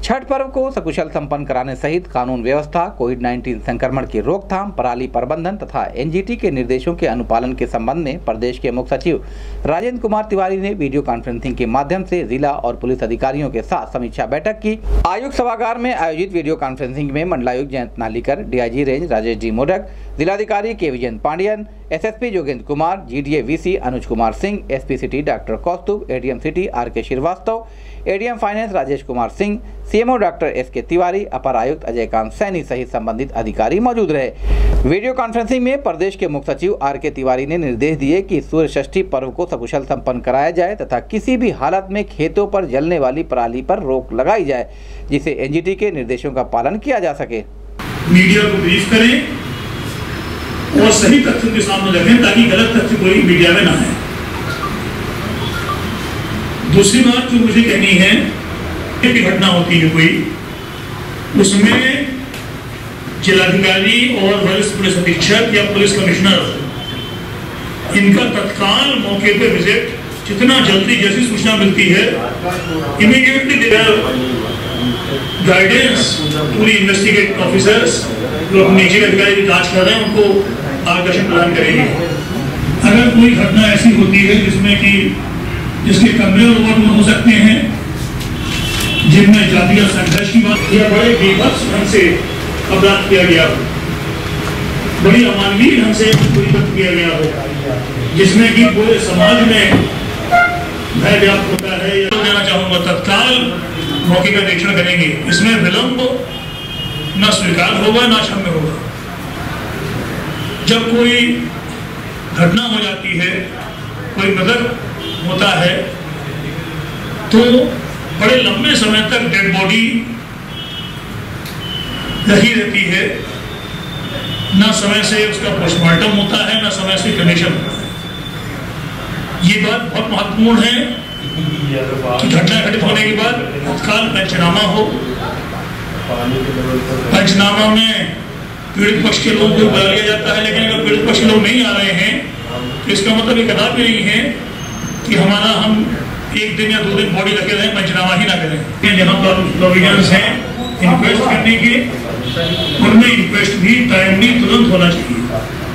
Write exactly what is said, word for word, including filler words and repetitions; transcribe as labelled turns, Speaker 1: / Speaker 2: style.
Speaker 1: छठ पर्व को सकुशल संपन्न कराने सहित कानून व्यवस्था, कोविड उन्नीस संक्रमण की रोकथाम, पराली प्रबंधन तथा एनजीटी के निर्देशों के अनुपालन के संबंध में प्रदेश के मुख्य सचिव राजेंद्र कुमार तिवारी ने वीडियो कॉन्फ्रेंसिंग के माध्यम से जिला और पुलिस अधिकारियों के साथ समीक्षा बैठक की। आयुक्त सभागार में आयोजित वीडियो कॉन्फ्रेंसिंग में मंडलायुक्त Jayant Nalikar, DIG range Rajesh D Modak, जिलाधिकारी K Vijayendra Pandian, SSP Jogendra Kumar, GDA VC Anuj Kumar Singh, SP city doctor Kaustubh, ADM city R K Srivastava, ADM finance Rajesh Kumar Singh, CMO doctor S K Tiwari, अपर आयुक्त अजयकांत सैनी सहित संबंधित अधिकारी मौजूद रहे। वीडियो कॉन्फ्रेंसिंग में प्रदेश के मुख्य सचिव आर के तिवारी ने निर्देश दिए कि सूर्य षष्ठी पर्व को सकुशल संपन्न कराया जाए तथा किसी भी हालत में खेतों पर जलने वाली पराली पर रोक लगाई जाए, जिससे एनजीटी के निर्देशों का पालन किया जा सके।
Speaker 2: मीडिया को ब्रीफ करें और सही तथ्यों के सामने रखें ताकि गलत तथ्य कोई मीडिया में ना आए। दूसरी बात जो मुझे कहनी है, एक घटना होती है कोई, उसमें जिलाधिकारी और वरिष्ठ पुलिस अधीक्षक या पुलिस कमिश्नर इनका तत्काल मौके पर विजिट, जितना जल्दी जैसी सूचना मिलती है इमीडिएटली गाइडेंस पूरी इन्वेस्टिगेटिंग ऑफिसर्स जो नीचे अधिकारी की जांच कर रहे हैं उनको मार्गदर्शन प्रदान करेंगे। अगर कोई घटना ऐसी होती है जिसमें कि जिसके कमरे ओवरलोड हो सकते हैं, जिनमें जातीय संघर्ष की बात या बड़े बेबस ढंग से अपराध किया गया हो, बड़ी अमानवीय ढंग से कोई तत्व किया गया हो, जिसमें कि पूरे समाज में भय व्याप्त होता है, या देना चाहूंगा तत्काल मौके का निरीक्षण करेंगे। इसमें विलंब न स्वीकार होगा न क्षम्य होगा। जब कोई घटना हो जाती है, कोई मृतक होता है, तो बड़े लंबे समय तक डेड बॉडी रही रहती है, ना समय से उसका पोस्टमार्टम होता है, ना समय से क्रेमेशन होता है। ये बात बहुत महत्वपूर्ण है कि घटना घटित होने के बाद तत्काल पंचनामा हो। पंचनामा में पीड़ित पक्ष के लोगों को बुला लिया जाता है, लेकिन अगर पीड़ित पक्ष के लोग नहीं आ रहे हैं तो इसका मतलब ये कदापि नहीं है कि हमारा हम एक दिन या दो दिन बॉडी रखे रहें, पंचनामा ही ना करें। जहाँ पर प्रोविजंस हैं इंक्वेस्ट करने के, उनमें इंक्वेस्ट भी टाइमली तुरंत होना चाहिए।